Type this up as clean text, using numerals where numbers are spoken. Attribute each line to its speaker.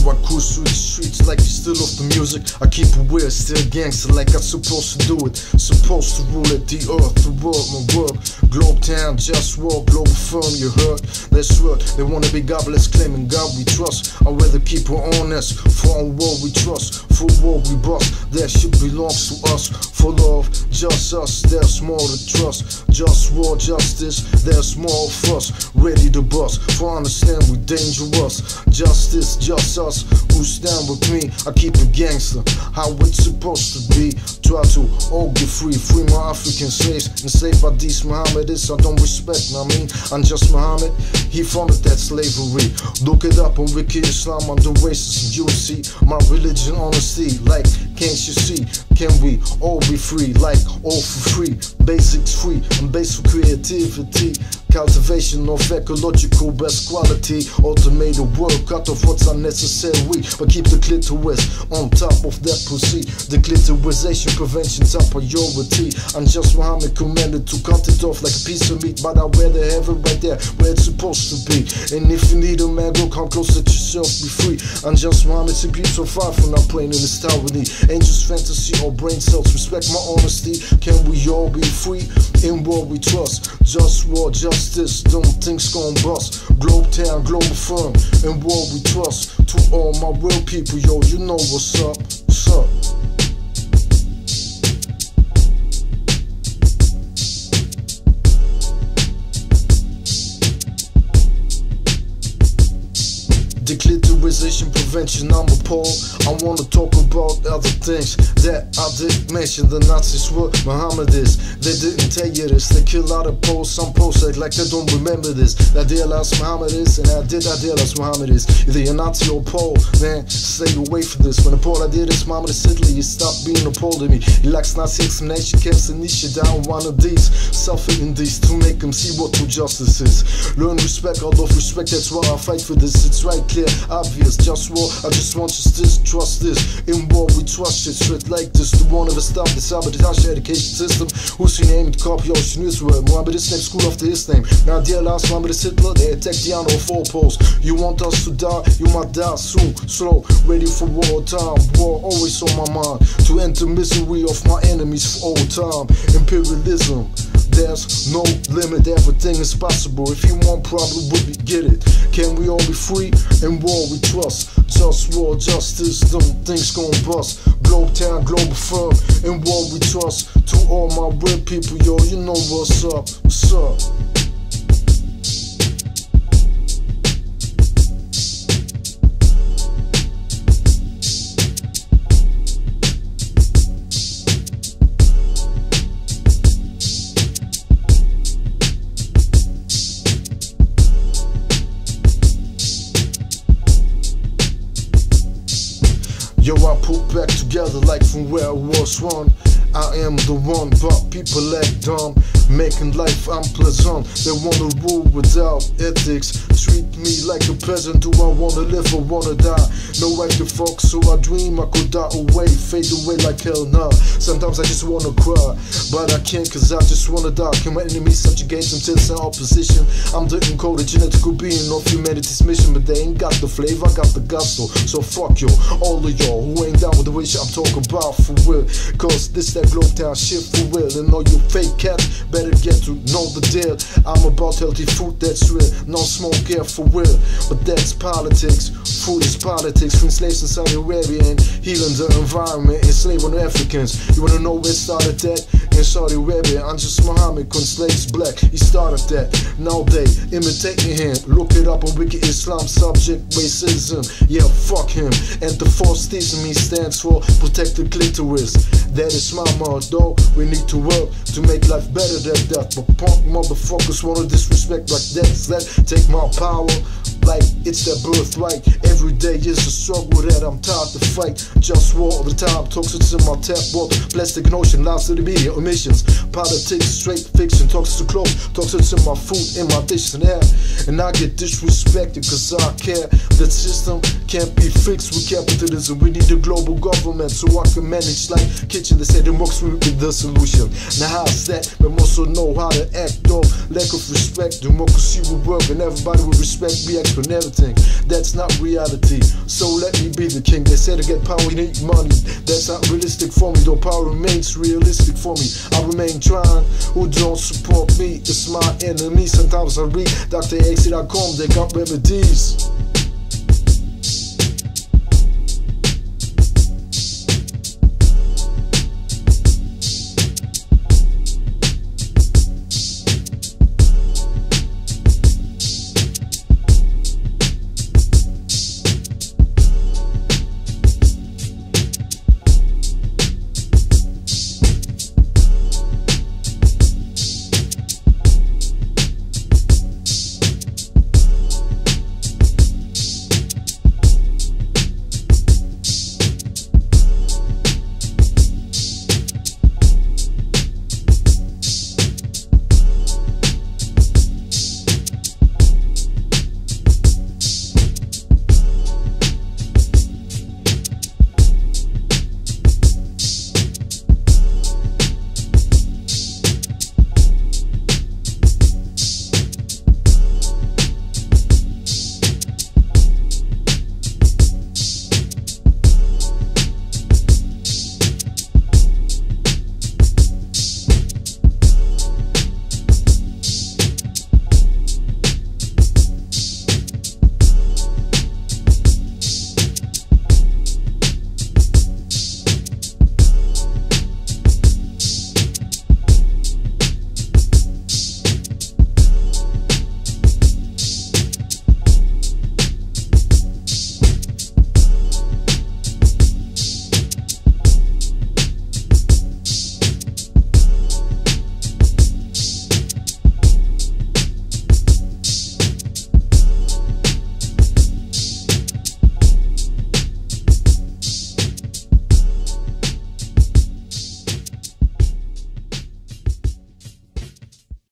Speaker 1: So I cruise through the streets like you still off the music. I keep it weird, still gangster like I'm supposed to do it. Supposed to rule it, the earth, the world, my world. Globe town, just war, global firm, you heard? That's right, they wanna be godless, claiming God we trust. I'd rather keep it honest, for on war we trust. For war we bust, that shit belongs to us. For love, just us, there's more to trust. Just war, justice, there's more of us. Ready to bust, for understand we dangerous. Justice, just us, who stand with me. I keep it gangster, how it's supposed to be. Try to all get free, free my African slaves. Enslaved by these Mohammedists, I don't respect, I mean, I'm just Muhammad. He founded that slavery. Look it up on Wiki Islam, I'm the racist, you'll see. My religion, honesty, like, can't you see? Can we all be free, like, all for free? Basics free, and basic creativity. Cultivation of ecological best quality. Automated work, cut off what's unnecessary, but keep the clitoris on top of that pussy. The clitorisation prevention top priority. I'm just Muhammad commanded to cut it off like a piece of meat, but I rather have it right there where it's supposed to be. And if you need a man, go come close, let yourself be free. I'm just Muhammad, simply so far from not playing in this tyranny. Angels, fantasy, or brain cells, respect my honesty. Can we all be free? In war we trust. Just war, justice, don't think's gon' bust. Globe town, global firm, in war we trust. To all my real people, yo, you know what's up, what's up. Declitterization prevention, I'm appalled. I wanna talk about other things that I didn't mention. The Nazis were Mohammedists. They didn't tell you this. They kill out of Poles. Some Poles act like they don't remember this. That deal as Mohammedists, and I did that deal as Mohammedists. Either you're Nazi or Pole, man, stay away from this. When the Pole I did this, Mohammed Sidley, you stop being a Pole to me. He likes Nazi examination camps and niche down one of these. Suffering these to make them see what true justice is. Learn respect, out of respect, that's why I fight for this. It's right clear, obvious, just war. I just want justice, trust this. In war we trust shit straight like this. The one of us stop the sabotage education system. Who's your name? Copy Ocean Israel. Mohammed's name, school after his name. Now dear last Mohammed Hitler, they attacked the honor of all poles. You want us to die, you might die soon. Slow, ready for war time. War always on my mind. To end the misery of my enemies for all time. Imperialism, there's no limit, everything is possible. If you want problem, we get it. Can we all be free? In war we trust. Just war, justice, them things gon' bust. Globe town, global firm, in war we trust. To all my real people, yo, you know what's up, what's up. Yo, I put back together like from where I was one. I am the one, but people act dumb, making life unpleasant. They wanna rule without ethics. Treat me like a peasant. Do I wanna live or wanna die? No right to fuck, so I dream I could die away, fade away like hell nah. Sometimes I just wanna cry, but I can't cause I just wanna die. Can my enemies subjugate them to the opposition? I'm the encoded genetical being of humanity's mission, but they ain't got the flavor, I got the gusto. So fuck yo, all of y'all who ain't down with the wish I'm talking about for real. Cause this that globe town shit for real. And all you fake cats better get to know the deal. I'm about healthy food that's real, no smoke air for real. But that's politics, food is politics. Freeing slaves in Saudi Arabia and healing the environment, enslaving Africans. You wanna know where it started that? In Saudi Arabia, I'm just Muhammad, when slaves black, he started that. Now they imitating him, look it up on Wiki Islam, subject racism. Yeah, fuck him. And the false theism he stands for, protect the clitoris. That is my motto, we need to work to make life better than that. But punk motherfuckers wanna disrespect like that. Let take my power like it's their birthright. Every day is a struggle that I'm tired to fight. Just war all the time, toxins in my tap water. Plastic and ocean, lies to the media, emissions. Politics, straight fiction, toxins to clothes. Toxins in my food, in my dishes and air. And I get disrespected cause I care. That system can't be fixed with capitalism. We need a global government so I can manage like kitchen. They say democracy will be the solution. Now how's that? But also know how to act off lack of respect. Democracy will work and everybody will respect me. Explain everything everything. That's not reality, so let me be the king. They say to get power you need money. That's not realistic for me, though power remains realistic for me. I remain trying. Who don't support me is my enemy. Sometimes I read Dr. X.com, they got remedies.